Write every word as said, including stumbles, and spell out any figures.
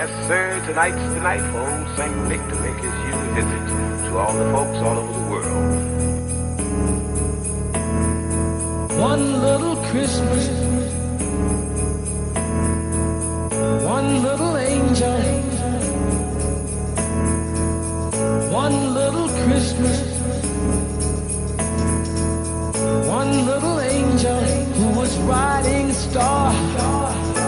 Yes, sir, tonight's the night for old Saint Nick to make his usual visit to all the folks all over the world. One little Christmas, one little angel, one little Christmas, one little angel who was riding a star.